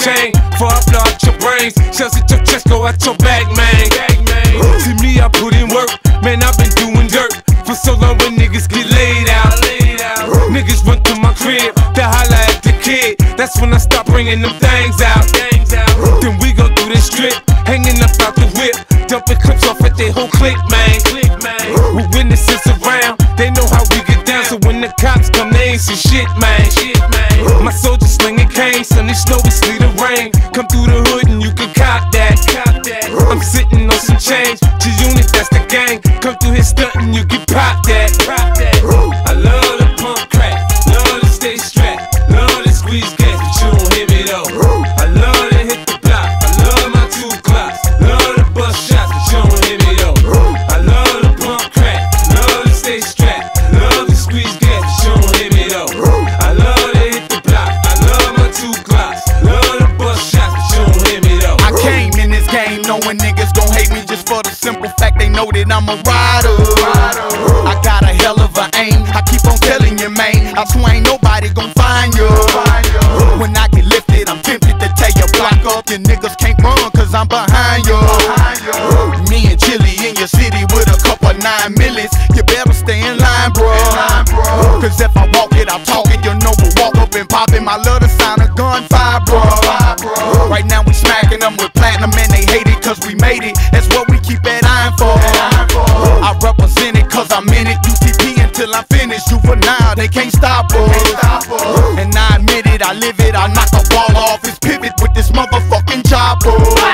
chain. Before I blow out your brains, shells at your chest, go out your back, man. See me, I put in work, man, I've been doing dirt for so long when niggas get laid out. Niggas run through my crib, to holla at the kid. That's when I start bringing them things out. Then we go through this strip, hanging up out the whip, dumping clips off at their whole clique, man. With witnesses around, they know how we get down. So when the cops come, they ain't see shit, man. My soldiers slinging canes, sunny, snowy, sleet, or rain. Come through the hood and you can cop that. I'm sitting on some change, G-Unit, that's the gang. Come through here stunting, you can pop that. I love the pump crack, love to stay strapped, love to squeeze gas, but you don't hear me though. I love to hit the block, I love my 2 clocks, love to bust shots, but you don't hear me though. I love the pump crack, love to stay strapped, love to squeeze gas, but you don't hear me though. I love to hit the block, I love my 2 clocks, love to bust shots, but you don't hear me though. I came in this game knowing niggas gon' hate me just for the simple fact they know that I'm a rider. I got a hell of a aim, I keep on telling you, man, I swear ain't nobody gon' find you. When I get lifted, I'm tempted to tell you block up. Your niggas can't run cause I'm behind you. Me and Chili in your city with a couple 9 millies. You better stay in line, bro. Cause if I walk it, I talk it. You know we'll walk up and pop it. My love the sound of gunfire, bro. Right now we smacking them with platinum and they hate it cause we made it. That's what we keep that iron for. I represent it cause I'm in it. UTP until I'm finished. Juvenile, they can't stop us. And I admit it, I live it. I knock a ball off his pivot with this motherfucking chopper.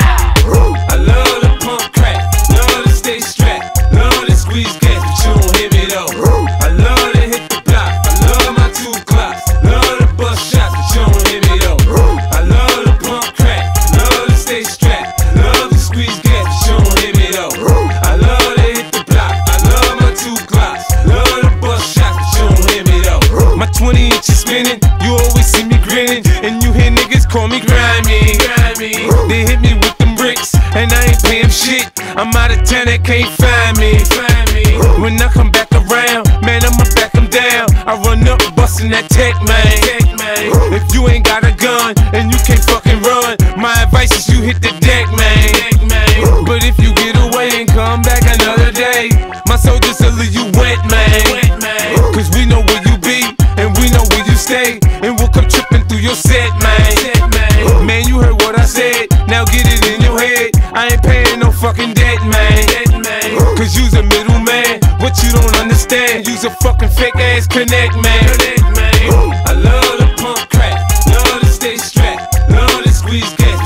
I love the pump crack, love to stay strapped, love to squeeze gas, but you don't hear me though. I love to hit the block, I love my 2 clocks, love to bust shots, but you don't hear me though. I love the pump crack, love to stay strapped, love to squeeze gas, but you don't hear me though. I love to hit the block, I love my 2 clocks, love to bust shots, but you don't hear me though. My 20 inches spinning, you always see me grinning, and you hear niggas call me grimy. They hit me with them bricks, and I ain't paying shit. I'm out of town, they can't find me. When I come back around, man, I'ma back them down. I run up bustin' that tech, man. If you ain't got a gun and you can't fucking run, my advice is you hit the deck, man. But if you get away and come back another day, my soldiers will leave you wet, man. Cause we know where you be and we know where you stay, and we'll come tripping through your set, man. Man, you heard what I said, now get it in your head. I ain't paying no fucking debt, man. Cause you's a middleman, what you don't understand, you's a fucking fake ass connect, man. I love the pump crack, love to stay strapped, love to squeeze gas.